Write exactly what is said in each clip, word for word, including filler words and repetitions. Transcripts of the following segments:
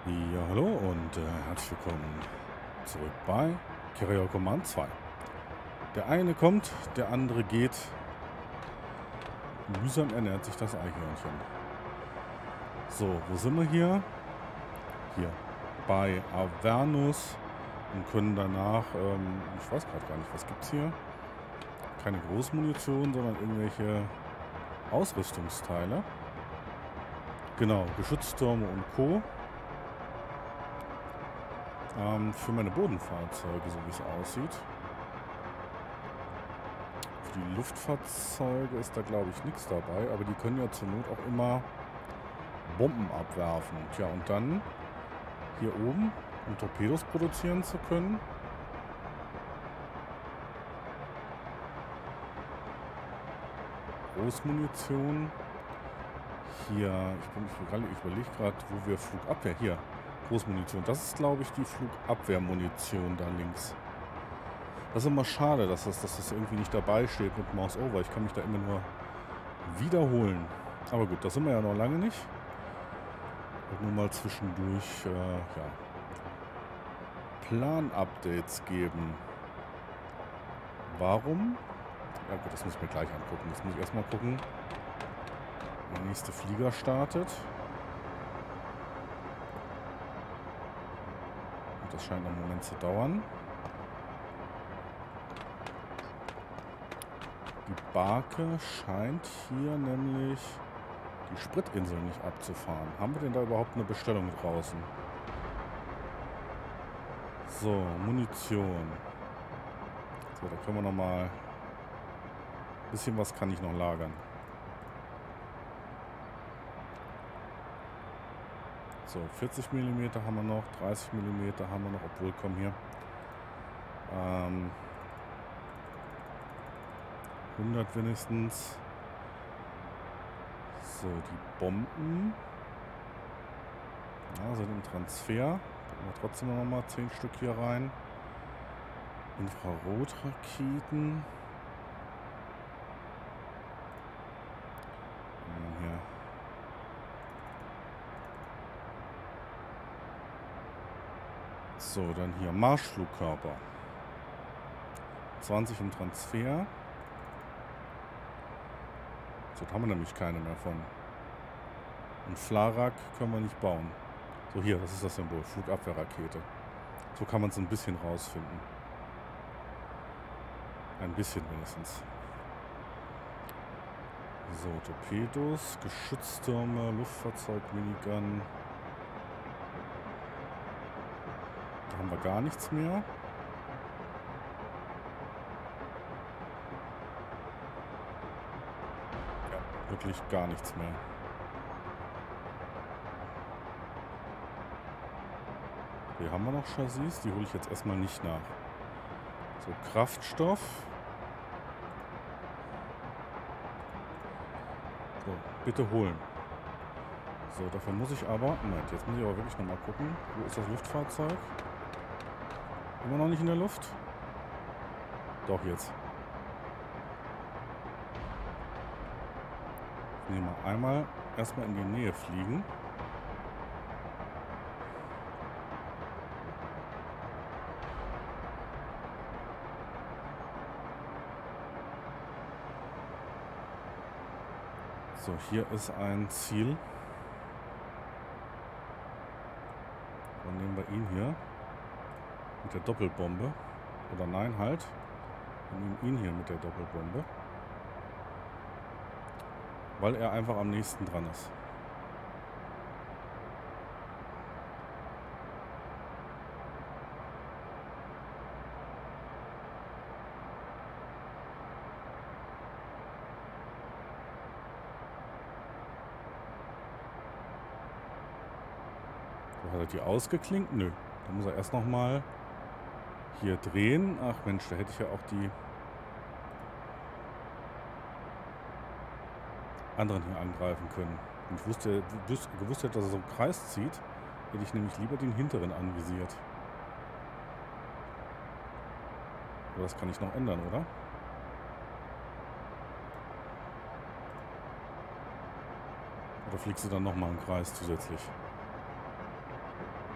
Ja, hallo und äh, herzlich willkommen zurück bei Carrier Command zwei. Der eine kommt, der andere geht. Mühsam ernährt sich das Eichhörnchen. So, wo sind wir hier? Hier, bei Avernus und können danach, ähm, ich weiß gerade gar nicht, was gibt's hier? Keine Großmunition, sondern irgendwelche Ausrüstungsteile. Genau, Geschütztürme und Co. Ähm, für meine Bodenfahrzeuge, so wie es aussieht. Für die Luftfahrzeuge ist da, glaube ich, nichts dabei. Aber die können ja zur Not auch immer Bomben abwerfen. Tja, und dann hier oben, um Torpedos produzieren zu können. Großmunition. Hier, ich, bin, ich, ich überlege gerade, wo wir Flugabwehr... Hier, Großmunition. Das ist, glaube ich, die Flugabwehrmunition da links. Das ist immer schade, dass das, dass das irgendwie nicht dabei steht mit Mouse Over. Ich kann mich da immer nur wiederholen. Aber gut, das sind wir ja noch lange nicht. Und nur mal zwischendurch äh, ja, Plan-Updates geben. Warum? Ja gut, das muss ich mir gleich angucken. Jetzt muss ich erstmal gucken, der nächste Flieger startet. Und das scheint einen Moment zu dauern. Die Barke scheint hier nämlich die Spritinsel nicht abzufahren. Haben wir denn da überhaupt eine Bestellung draußen? So, Munition. So, da können wir noch mal... Ein bisschen was kann ich noch lagern. So, vierzig Millimeter haben wir noch, dreißig Millimeter haben wir noch, obwohl, komm hier. Ähm... hundert wenigstens. So, die Bomben. Ja, sind im Transfer. Packen wir trotzdem noch mal zehn Stück hier rein. Infrarotraketen. Hier. So, dann hier Marschflugkörper. zwanzig im Transfer. So, da haben wir nämlich keine mehr von. Und Flarak können wir nicht bauen. So, hier, das ist das Symbol. Flugabwehrrakete. So kann man es ein bisschen rausfinden. Ein bisschen wenigstens. So, Torpedos, Geschütztürme, Luftfahrzeug, Minigun. Da haben wir gar nichts mehr. Wirklich gar nichts mehr. Hier haben wir noch Chassis, die hole ich jetzt erstmal nicht nach. So, Kraftstoff. So, bitte holen. So, dafür muss ich aber... Moment, jetzt muss ich aber wirklich nochmal gucken. Wo ist das Luftfahrzeug? Immer noch nicht in der Luft? Doch, jetzt. Nehmen wir einmal erstmal in die Nähe fliegen. So, hier ist ein Ziel. Dann nehmen wir ihn hier mit der Doppelbombe. Oder nein, halt. Wir nehmen ihn hier mit der Doppelbombe. Weil er einfach am nächsten dran ist. So, hat er die ausgeklinkt? Nö. Da muss er erst noch mal hier drehen. Ach Mensch, da hätte ich ja auch die anderen hier angreifen können. Und ich wusste, gewusst hätte, dass er so einen Kreis zieht, hätte ich nämlich lieber den hinteren anvisiert. Aber das kann ich noch ändern, oder? Oder fliegst du dann nochmal einen Kreis zusätzlich?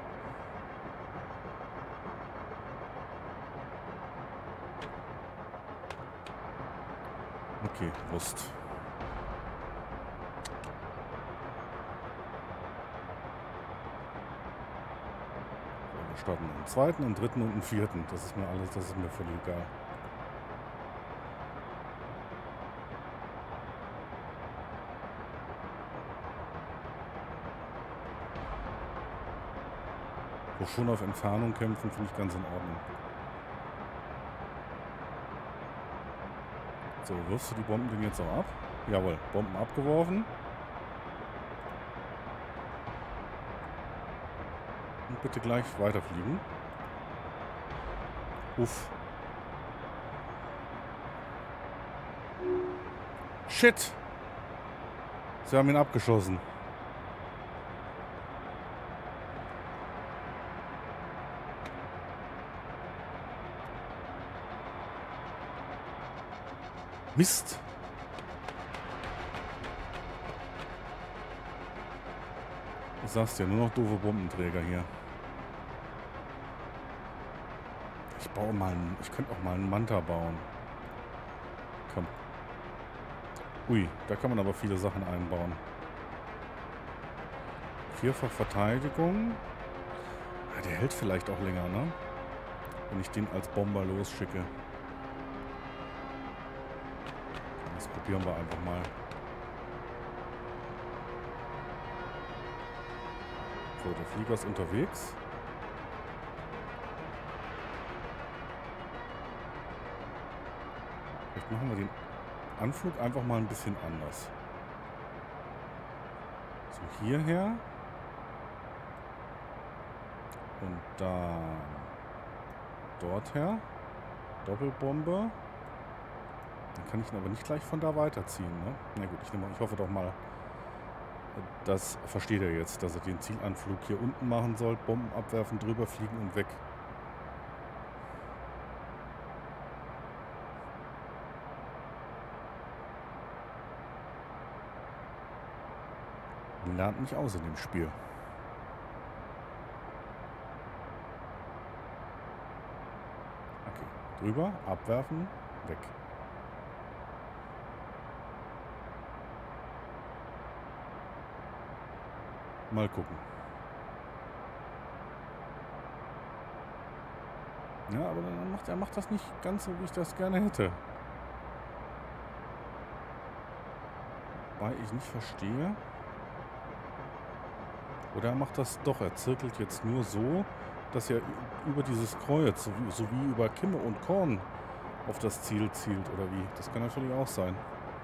Okay, Wurst. So, wir starten einen zweiten, einen dritten und einen vierten. Das ist mir alles, das ist mir völlig egal. Wo schon auf Entfernung kämpfen, finde ich ganz in Ordnung. So, wirfst du die Bomben denn jetzt auch ab? Jawohl, Bomben abgeworfen. Und bitte gleich weiterfliegen. Uff. Shit! Sie haben ihn abgeschossen. Mist. Ich sag's dir, nur noch doofe Bombenträger hier. Ich baue mal einen, ich könnte auch mal einen Manta bauen. Komm. Ui, da kann man aber viele Sachen einbauen. Vierfach Verteidigung. Ah, der hält vielleicht auch länger, ne? Wenn ich den als Bomber losschicke. Das probieren wir einfach mal. So, der Flieger ist unterwegs. Vielleicht machen wir den Anflug einfach mal ein bisschen anders. So, hierher. Und dann dorther. Doppelbombe. Dann kann ich ihn aber nicht gleich von da weiterziehen, ne? Na gut, ich, nehme, ich hoffe doch mal, das versteht er jetzt, dass er den Zielanflug hier unten machen soll. Bomben abwerfen, drüber fliegen und weg. Man lernt nicht aus in dem Spiel. Okay, drüber, abwerfen, weg. Mal gucken. Ja, aber dann macht er macht das nicht ganz so, wie ich das gerne hätte. Weil ich nicht verstehe. Oder er macht das doch. Er zirkelt jetzt nur so, dass er über dieses Kreuz, so wie, so wie über Kimme und Korn, auf das Ziel zielt. Oder wie? Das kann natürlich auch sein.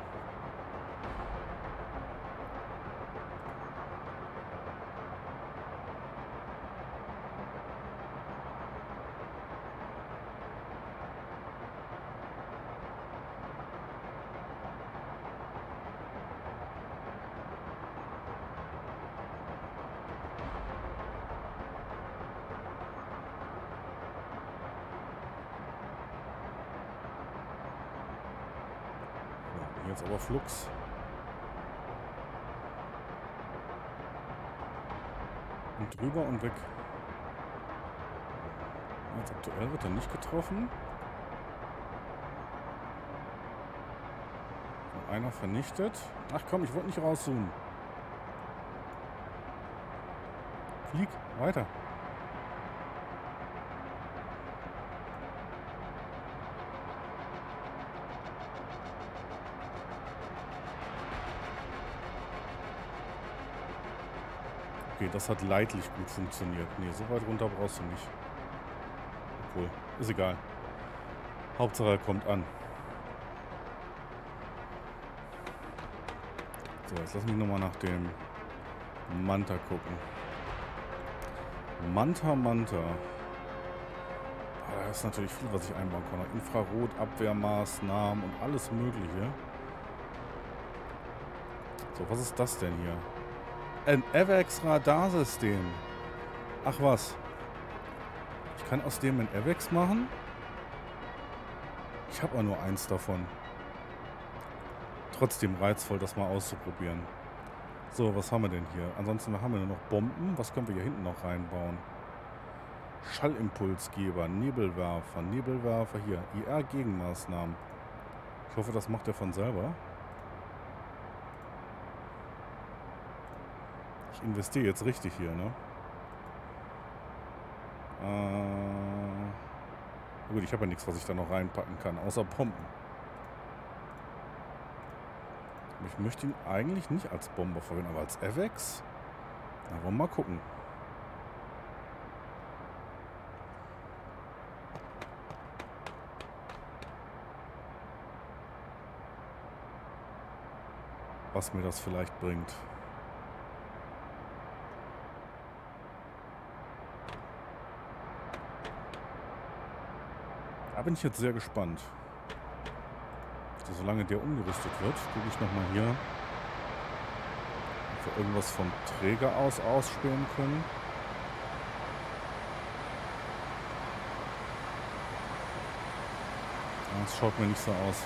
Jetzt aber Flux. Und drüber und weg. Jetzt aktuell wird er nicht getroffen. Und einer vernichtet. Ach komm, ich wollte nicht rauszoomen. Flieg weiter. Okay, das hat leidlich gut funktioniert. Nee, so weit runter brauchst du nicht. Obwohl, ist egal. Hauptsache er kommt an. So, jetzt lass mich nochmal nach dem Manta gucken. Manta, Manta. Ah, da ist natürlich viel, was ich einbauen kann. Infrarot, Abwehrmaßnahmen und alles Mögliche. So, was ist das denn hier? Ein AVAX Radarsystem. Ach was. Ich kann aus dem ein AVAX machen? Ich habe auch nur eins davon. Trotzdem reizvoll, das mal auszuprobieren. So, was haben wir denn hier? Ansonsten haben wir nur noch Bomben. Was können wir hier hinten noch reinbauen? Schallimpulsgeber, Nebelwerfer, Nebelwerfer hier. I R-Gegenmaßnahmen. Ich hoffe, das macht er von selber. Ich investiere jetzt richtig hier, ne? Äh, gut, ich habe ja nichts, was ich da noch reinpacken kann, außer Bomben. Ich möchte ihn eigentlich nicht als Bomber verwenden, aber als AWACS? Na, wollen wir mal gucken. Was mir das vielleicht bringt. Da bin ich jetzt sehr gespannt. Also, solange der umgerüstet wird, gucke ich nochmal hier, ob wir irgendwas vom Träger aus ausspähen können. Das schaut mir nicht so aus.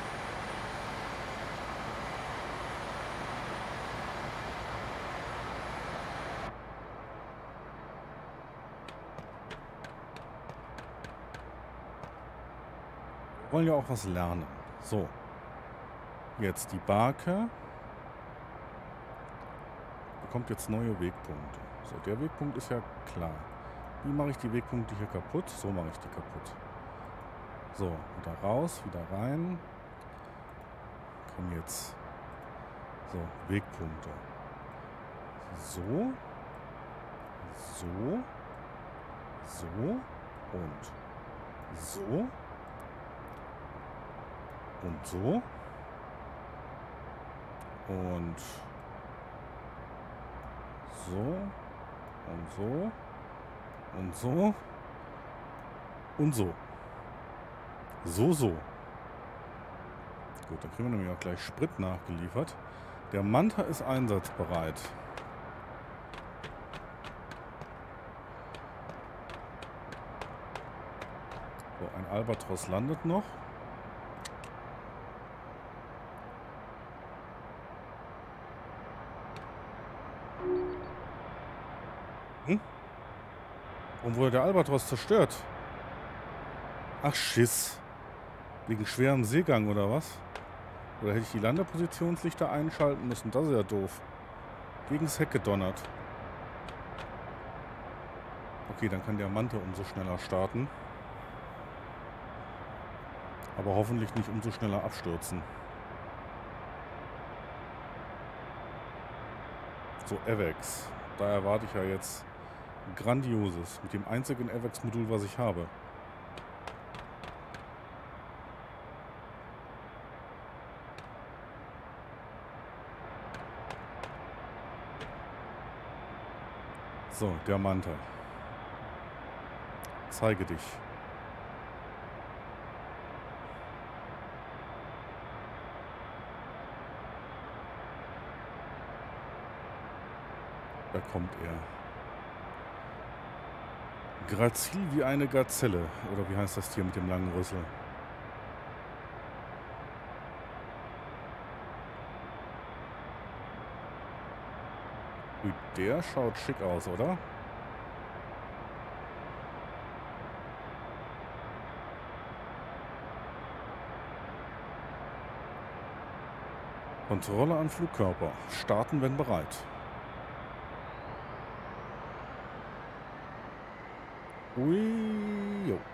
Wir wollen ja auch was lernen. So. Jetzt die Barke. Bekommt jetzt neue Wegpunkte. So, der Wegpunkt ist ja klar. Wie mache ich die Wegpunkte hier kaputt? So mache ich die kaputt. So, wieder raus, wieder rein. Komm jetzt. So, Wegpunkte. So. So. So. Und so. Und so. Und so. Und so. Und so. Und so. So, so. Gut, dann kriegen wir nämlich auch gleich Sprit nachgeliefert. Der Manta ist einsatzbereit. So, ein Albatros landet noch. Hm? Warum wurde der Albatros zerstört? Ach, Schiss. Wegen schwerem Seegang oder was? Oder hätte ich die Landepositionslichter einschalten müssen? Das ist ja doof. Gegen das Heck gedonnert. Okay, dann kann der Manta umso schneller starten. Aber hoffentlich nicht umso schneller abstürzen. So, AWACS. Da erwarte ich ja jetzt Grandioses. Mit dem einzigen AWACS-Modul, was ich habe. So, der Manta. Zeige dich. Da kommt er. Grazil wie eine Gazelle. Oder wie heißt das Tier mit dem langen Rüssel? Der schaut schick aus, oder? Kontrolle an Flugkörper. Starten, wenn bereit. Ui, jo.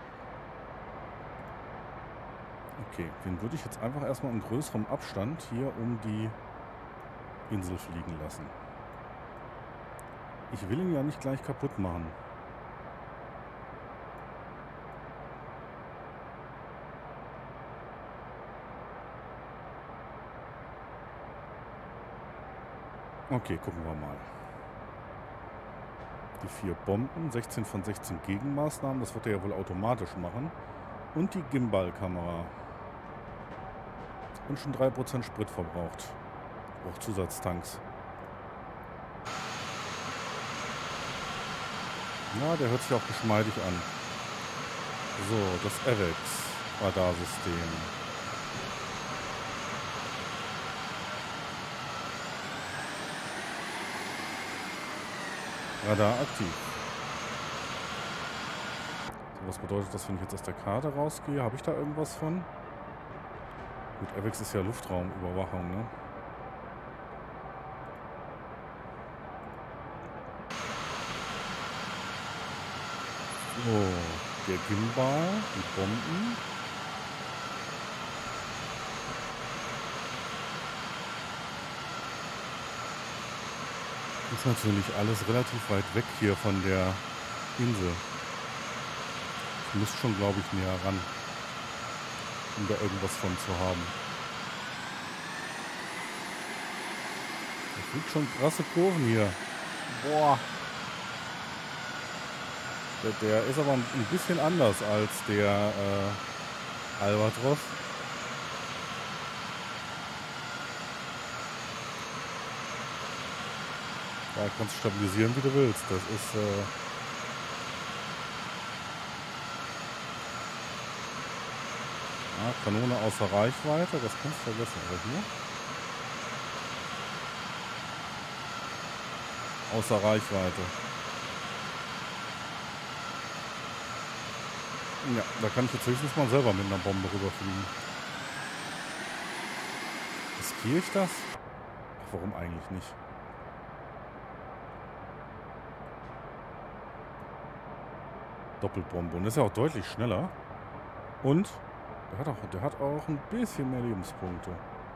Okay, den würde ich jetzt einfach erstmal in größerem Abstand hier um die Insel fliegen lassen. Ich will ihn ja nicht gleich kaputt machen. Okay, gucken wir mal. Die vier Bomben, sechzehn von sechzehn Gegenmaßnahmen, das wird er ja wohl automatisch machen. Und die Gimbal-Kamera. Und schon drei Prozent Sprit verbraucht. Auch Zusatztanks. Ja, der hört sich auch geschmeidig an. So, das AWACS-Radarsystem. Radar aktiv. So, was bedeutet das, wenn ich jetzt aus der Karte rausgehe? Habe ich da irgendwas von? Gut, AWACS ist ja Luftraumüberwachung, ne? So, der Gimbal, die Bomben. Ist natürlich alles relativ weit weg hier von der Insel. Ich muss schon, glaube ich, näher ran, um da irgendwas von zu haben. Das sind schon krasse Kurven hier. Boah. Der, der ist aber ein bisschen anders als der äh, Albatros. Da kannst du stabilisieren, wie du willst. Das ist... Äh ja, Kanone außer Reichweite, das kannst du vergessen. Aber hier? Außer Reichweite. Ja, da kann ich jetzt höchstens mal selber mit einer Bombe rüberfliegen. Riskiere ich das? Ach, warum eigentlich nicht? Doppelbombe. Und das ist ja auch deutlich schneller. Und der hat auch, der hat auch ein bisschen mehr Lebenspunkte.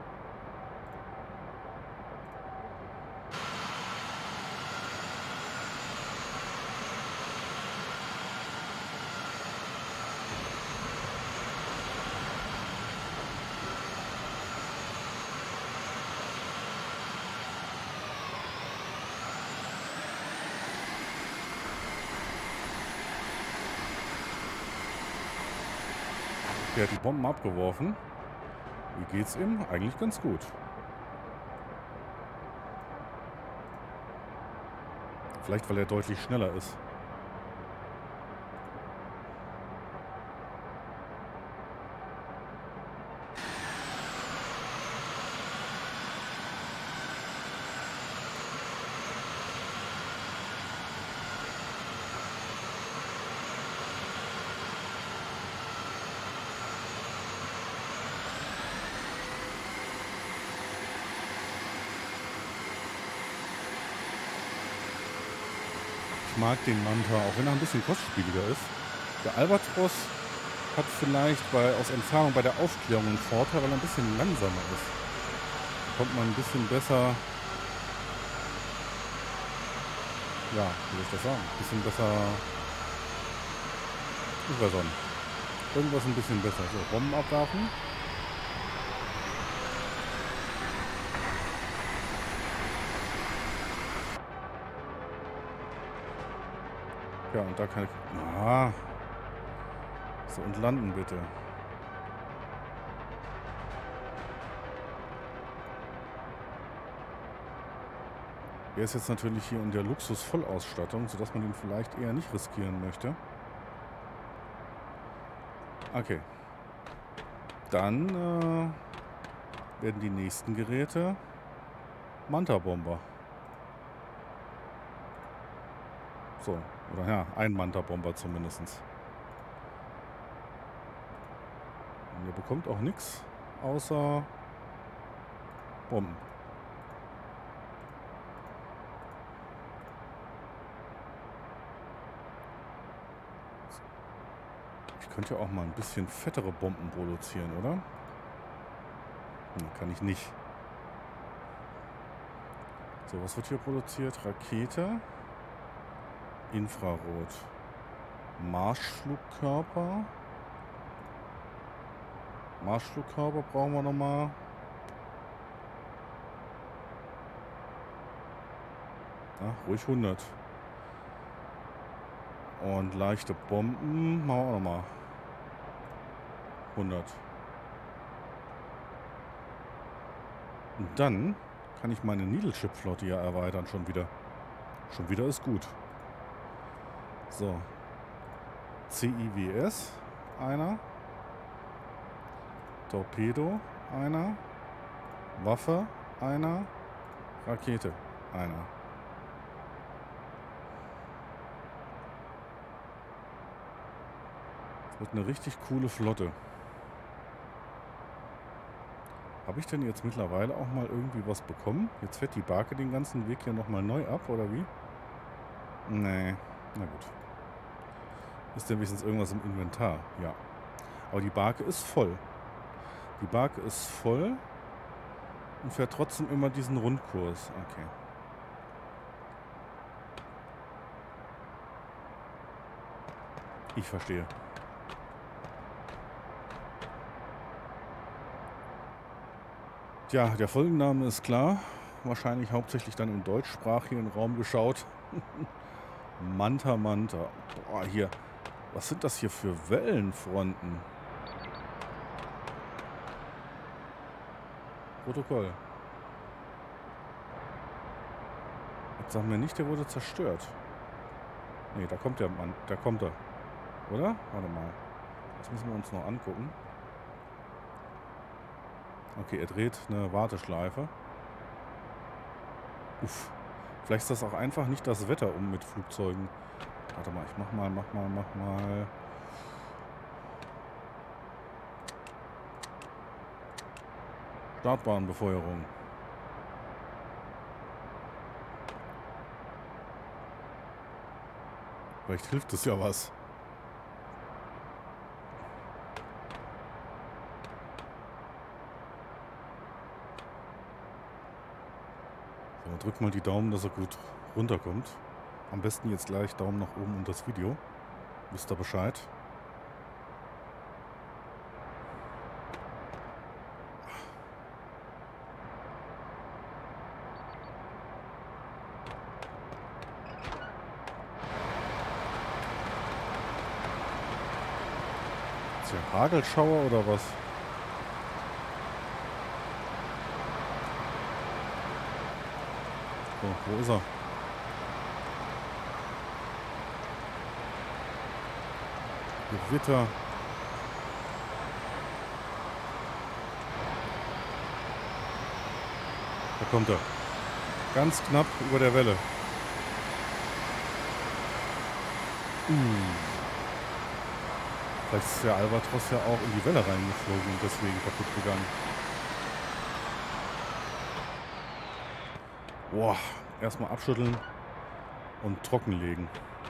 Der hat die Bomben abgeworfen. Wie geht's ihm? Eigentlich ganz gut. Vielleicht, weil er deutlich schneller ist. Ich mag den Manta, auch wenn er ein bisschen kostspieliger ist. Der Albatros hat vielleicht bei, aus Entfernung bei der Aufklärung einen Vorteil, weil er ein bisschen langsamer ist. Da kommt man ein bisschen besser, ja, wie soll ich das sagen, ein bisschen besser, ich weiß auch nicht, irgendwas ein bisschen besser. So, Bomben abwerfen. Ja, und da kann ich... Ah. So, und landen bitte. Er ist jetzt natürlich hier in der Luxus-Vollausstattung, sodass man ihn vielleicht eher nicht riskieren möchte. Okay. Dann äh, werden die nächsten Geräte Manta-Bomber. So, oder ja, ein Manta-Bomber zumindest. Und er bekommt auch nichts außer Bomben. Ich könnte ja auch mal ein bisschen fettere Bomben produzieren, oder? Nee, kann ich nicht. So, was wird hier produziert? Rakete. Infrarot. Marschflugkörper. Marschflugkörper brauchen wir nochmal. Ja, ruhig hundert. Und leichte Bomben machen wir auch nochmal hundert. Und dann kann ich meine Needle-Ship-Flotte ja erweitern schon wieder. Schon wieder ist gut. So. C I W S, einer. Torpedo, einer. Waffe, einer. Rakete, einer. Das wird eine richtig coole Flotte. Habe ich denn jetzt mittlerweile auch mal irgendwie was bekommen? Jetzt fährt die Barke den ganzen Weg hier nochmal neu ab, oder wie? Nee, na gut. Ist denn wenigstens irgendwas im Inventar? Ja. Aber die Barke ist voll. Die Barke ist voll und fährt trotzdem immer diesen Rundkurs. Okay. Ich verstehe. Tja, der Folgenname ist klar. Wahrscheinlich hauptsächlich dann im deutschsprachigen Raum geschaut. Manta Manta. Boah, hier. Was sind das hier für Wellenfronten? Protokoll. Jetzt sagen wir nicht, der wurde zerstört. Nee, da kommt der Mann. Da kommt er. Oder? Warte mal. Das müssen wir uns noch angucken. Okay, er dreht eine Warteschleife. Uff. Vielleicht ist das auch einfach nicht das Wetter um mit Flugzeugen. Warte mal, ich mach mal, mach mal, mach mal. Startbahnbefeuerung. Vielleicht hilft es ja was. So, drück mal die Daumen, dass er gut runterkommt. Am besten jetzt gleich Daumen nach oben und das Video. Wisst ihr Bescheid? Ist ja Hagelschauer oder was? So, wo ist er? Gewitter. Da kommt er. Ganz knapp über der Welle. Uh. Vielleicht ist der Albatros ja auch in die Welle reingeflogen und deswegen kaputt gegangen. Boah, erstmal abschütteln und trockenlegen.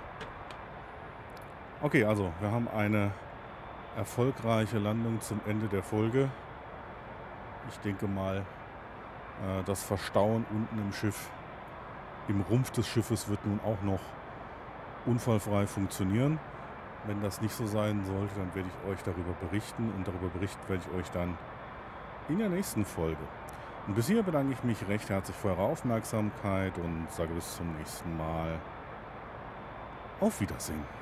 Okay, also wir haben eine erfolgreiche Landung zum Ende der Folge. Ich denke mal, äh, das Verstauen unten im Schiff, im Rumpf des Schiffes wird nun auch noch unfallfrei funktionieren. Wenn das nicht so sein sollte, dann werde ich euch darüber berichten und darüber berichten werde ich euch dann in der nächsten Folge. Und bis hier bedanke ich mich recht herzlich für eure Aufmerksamkeit und sage bis zum nächsten Mal. Auf Wiedersehen.